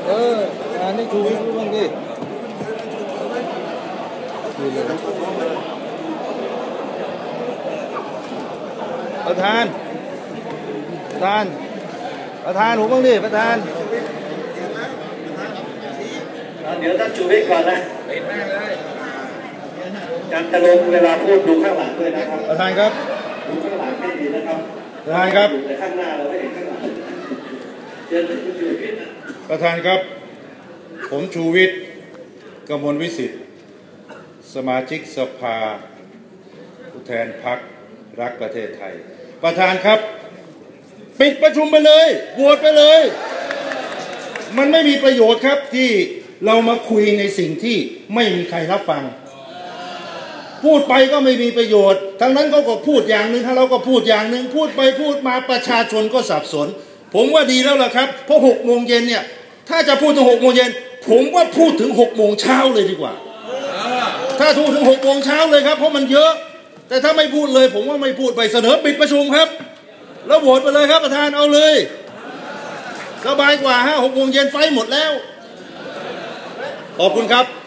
งานนี้ชูวิทย์บ้างดิประธานผมบ้างดิประธานเดี๋ยวท่านชูวิทย์ก่อนนะการตะลงเวลาพูดดูข้างหลังด้วยนะครับประธานครับดูข้างหลังให้ดีนะครับประธานครับแต่ข้างหน้าเราไม่เห็นข้างหลังเชิญท่านชูวิทย์นะประธานครับผมชูวิทย์กมลวิสิทธิ์สมาชิกสภาผู้แทนพรรครักประเทศไทยประธานครับปิดประชุมไปเลยโหวตไปเลยมันไม่มีประโยชน์ครับที่เรามาคุยในสิ่งที่ไม่มีใครรับฟังพูดไปก็ไม่มีประโยชน์ทั้งนั้นเขาก็พูดอย่างหนึ่งถ้าเราก็พูดอย่างหนึ่งพูดไปพูดมาประชาชนก็สับสนผมว่าดีแล้วล่ะครับเพราะ6 โมงเย็นเนี่ยถ้าจะพูดถึง6 โมงเย็นผมว่าพูดถึง6 โมงเช้าเลยดีกว่าถ้าพูดถึง6 โมงเช้าเลยครับเพราะมันเยอะแต่ถ้าไม่พูดเลยผมว่าไม่พูดไปเสนอปิดประชุมครับแล้วโหวตไปเลยครับประธานเอาเลยสบายกว่า6 โมงเย็นไฟหมดแล้วขอบคุณครับ